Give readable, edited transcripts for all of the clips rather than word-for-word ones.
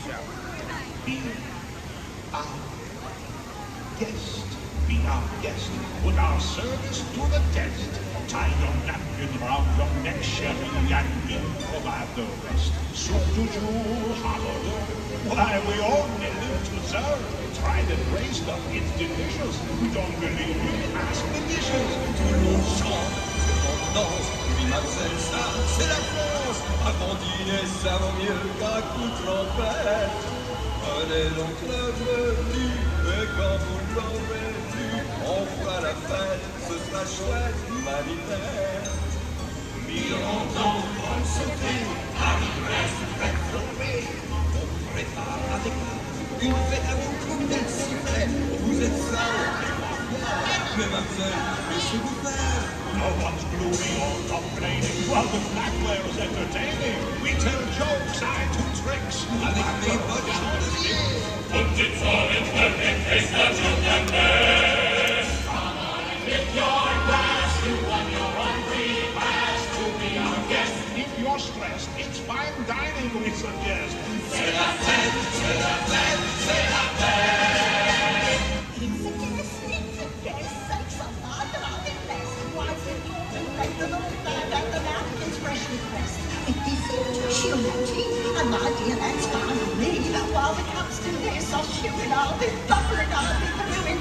Be our guest. Be our guest. Put our service to the test. Tie your napkin round your neck, Sherry, and we'll provide the rest. Soup to chew, hollow. Why, we only live to serve. Try the gray stuff, it's delicious. Don't believe me? Ask the dishes. Tout le monde chante, tout le monde danse. Oui, mademoiselle, ça, c'est la France. Avant dîner, ça vaut mieux qu'un coup de trompette. Prenez donc le menu, et quand vous l'aurez vu, on fera la fête, ce sera chouette, humanitaire. Mironton, bonne santé, Paris, Brest, fête flambée. On prépare avec nous une fête à vous comme d'être sifflet. Vous êtes sale, mais mademoiselle, laissez-vous faire. No one's gloomy or complaining while the blackware's entertaining. We tell jokes, I do tricks. Avec mes bonnes chandeliers. Und die Zonen perfect taste that you can make. Come on and lift your glass. You won your own free pass to be our guest. If you're stressed, it's fine dining we suggest. C'est la fête, c'est la fête, c'est la fête. It's a guess, sakes alive, and I'll be blessed. Why, we're talking about the little bird at the mountains freshly pressed. It is chill tea, and my dear, that's fine with me. While it comes to this, I'll chew it, I'll be buffering, I'll be brewing.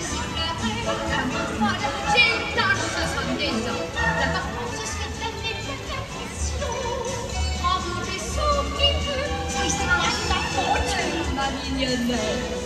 Ma mignonnette.